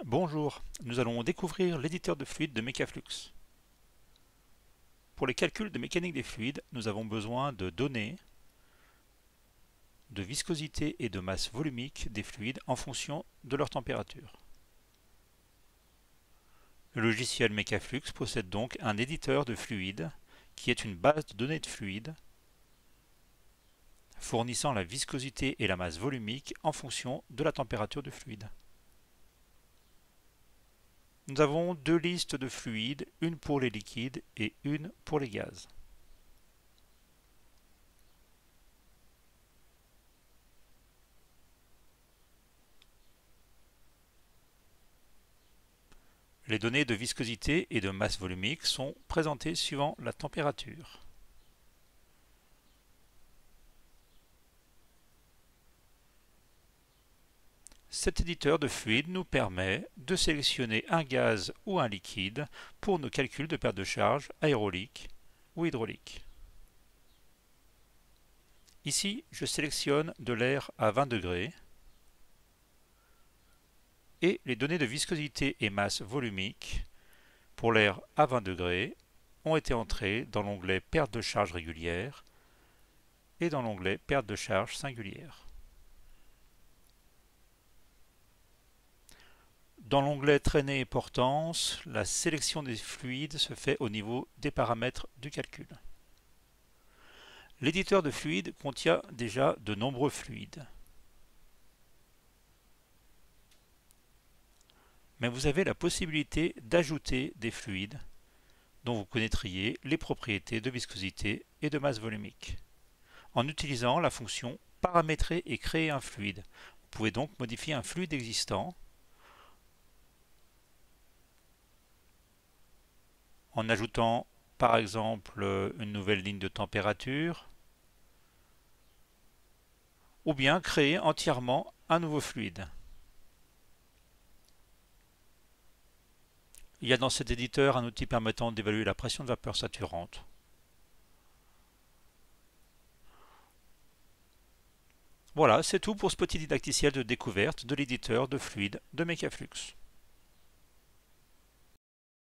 Bonjour, nous allons découvrir l'éditeur de fluide de Mekaflux. Pour les calculs de mécanique des fluides, nous avons besoin de données de viscosité et de masse volumique des fluides en fonction de leur température. Le logiciel Mekaflux possède donc un éditeur de fluides qui est une base de données de fluides fournissant la viscosité et la masse volumique en fonction de la température du fluide. Nous avons deux listes de fluides, une pour les liquides et une pour les gaz. Les données de viscosité et de masse volumique sont présentées suivant la température. Cet éditeur de fluide nous permet de sélectionner un gaz ou un liquide pour nos calculs de perte de charge aérolique ou hydraulique. Ici, je sélectionne de l'air à 20 degrés et les données de viscosité et masse volumique pour l'air à 20 degrés ont été entrées dans l'onglet perte de charge régulière et dans l'onglet perte de charge singulière. Dans l'onglet traînée et portance, la sélection des fluides se fait au niveau des paramètres du calcul. L'éditeur de fluides contient déjà de nombreux fluides. Mais vous avez la possibilité d'ajouter des fluides dont vous connaîtriez les propriétés de viscosité et de masse volumique en utilisant la fonction paramétrer et créer un fluide. Vous pouvez donc modifier un fluide existant en ajoutant par exemple une nouvelle ligne de température ou bien créer entièrement un nouveau fluide. Il y a dans cet éditeur un outil permettant d'évaluer la pression de vapeur saturante. Voilà, c'est tout pour ce petit didacticiel de découverte de l'éditeur de fluide de Mekaflux.